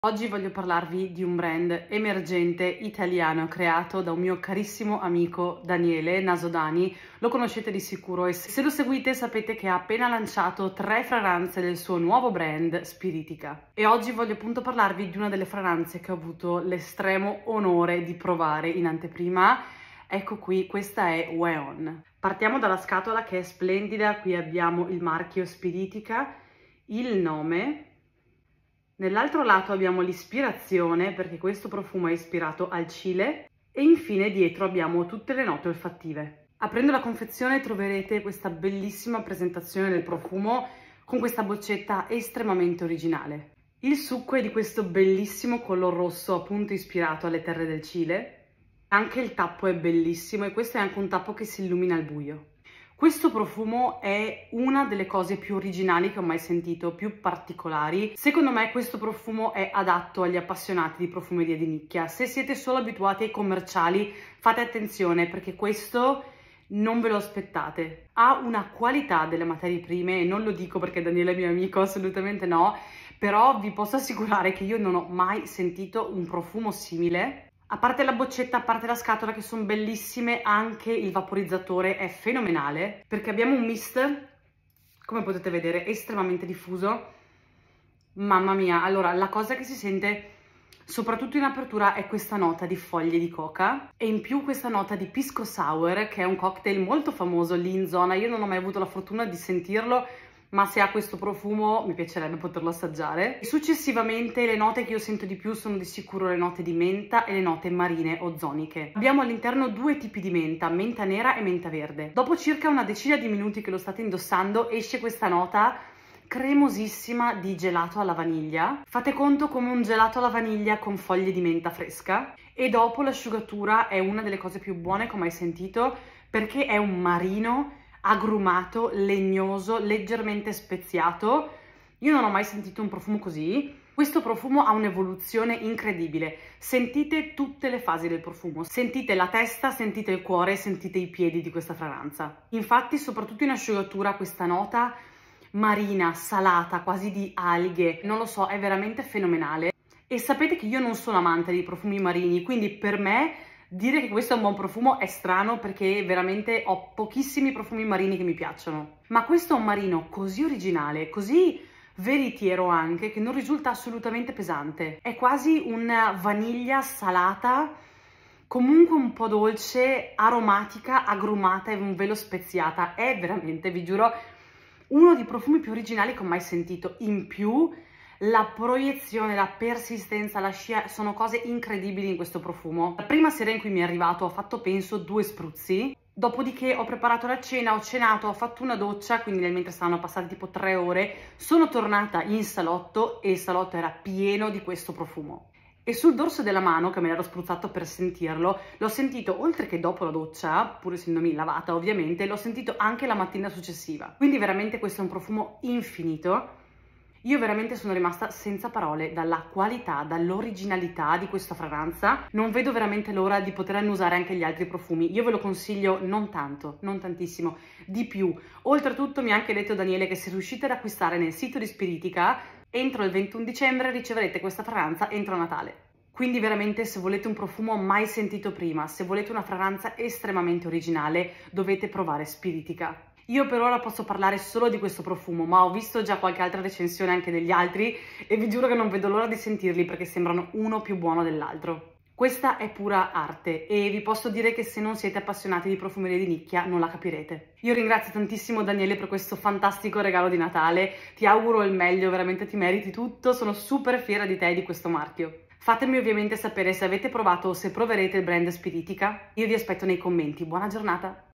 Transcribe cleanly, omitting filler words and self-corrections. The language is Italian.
Oggi voglio parlarvi di un brand emergente italiano creato da un mio carissimo amico Daniele Nasodani. Lo conoscete di sicuro e se lo seguite sapete che ha appena lanciato 3 fragranze del suo nuovo brand Spiritica. E oggi voglio appunto parlarvi di una delle fragranze che ho avuto l'estremo onore di provare in anteprima. Ecco qui, questa è Weon. Partiamo dalla scatola che è splendida, qui abbiamo il marchio Spiritica, il nome. Nell'altro lato abbiamo l'ispirazione, perché questo profumo è ispirato al Cile, e infine dietro abbiamo tutte le note olfattive. Aprendo la confezione troverete questa bellissima presentazione del profumo con questa boccetta estremamente originale. Il succo è di questo bellissimo color rosso appunto ispirato alle terre del Cile. Anche il tappo è bellissimo e questo è anche un tappo che si illumina al buio. Questo profumo è una delle cose più originali che ho mai sentito, più particolari. Secondo me questo profumo è adatto agli appassionati di profumeria di nicchia. Se siete solo abituati ai commerciali, fate attenzione perché questo non ve lo aspettate. Ha una qualità delle materie prime e non lo dico perché Daniele è mio amico, assolutamente no, però vi posso assicurare che io non ho mai sentito un profumo simile. A parte la boccetta, a parte la scatola che sono bellissime, anche il vaporizzatore è fenomenale perché abbiamo un mist, come potete vedere, estremamente diffuso. Mamma mia, allora la cosa che si sente soprattutto in apertura è questa nota di foglie di coca e in più questa nota di pisco sour, che è un cocktail molto famoso lì in zona. Io non ho mai avuto la fortuna di sentirlo, ma se ha questo profumo mi piacerebbe poterlo assaggiare. Successivamente le note che io sento di più sono di sicuro le note di menta e le note marine ozoniche. Abbiamo all'interno 2 tipi di menta nera e menta verde. Dopo circa una decina di minuti che lo state indossando esce questa nota cremosissima di gelato alla vaniglia. Fate conto come un gelato alla vaniglia con foglie di menta fresca. E dopo l'asciugatura è una delle cose più buone che ho mai sentito perché è un marino agrumato, legnoso, leggermente speziato. Io non ho mai sentito un profumo così. Questo profumo ha un'evoluzione incredibile. Sentite tutte le fasi del profumo. Sentite la testa, sentite il cuore, sentite i piedi di questa fragranza. Infatti, soprattutto in asciugatura, questa nota marina, salata, quasi di alghe, non lo so, è veramente fenomenale. E sapete che io non sono amante dei profumi marini, quindi per me dire che questo è un buon profumo è strano perché veramente ho pochissimi profumi marini che mi piacciono. Ma questo è un marino così originale, così veritiero anche, che non risulta assolutamente pesante. È quasi una vaniglia salata, comunque un po' dolce, aromatica, agrumata e un velo speziata. È veramente, vi giuro, uno dei profumi più originali che ho mai sentito. In più la proiezione, la persistenza, la scia sono cose incredibili in questo profumo. La prima sera in cui mi è arrivato ho fatto penso 2 spruzzi, dopodiché ho preparato la cena, ho cenato, ho fatto una doccia, quindi nel mentre stavano passate tipo 3 ore, sono tornata in salotto e il salotto era pieno di questo profumo. E sul dorso della mano, che me l'ero spruzzato per sentirlo, l'ho sentito oltre che dopo la doccia, pur essendomi lavata ovviamente, l'ho sentito anche la mattina successiva. Quindi veramente questo è un profumo infinito. Io veramente sono rimasta senza parole dalla qualità, dall'originalità di questa fragranza. Non vedo veramente l'ora di poter annusare anche gli altri profumi. Io ve lo consiglio non tanto, non tantissimo, di più. Oltretutto mi ha anche detto Daniele che se riuscite ad acquistare nel sito di Spiritica, entro il 21 dicembre riceverete questa fragranza entro Natale. Quindi veramente se volete un profumo mai sentito prima, se volete una fragranza estremamente originale, dovete provare Spiritica. Io per ora posso parlare solo di questo profumo, ma ho visto già qualche altra recensione anche degli altri e vi giuro che non vedo l'ora di sentirli perché sembrano uno più buono dell'altro. Questa è pura arte e vi posso dire che se non siete appassionati di profumeria di nicchia non la capirete. Io ringrazio tantissimo Daniele per questo fantastico regalo di Natale, ti auguro il meglio, veramente ti meriti tutto, sono super fiera di te e di questo marchio. Fatemi ovviamente sapere se avete provato o se proverete il brand Spiritica, io vi aspetto nei commenti, buona giornata!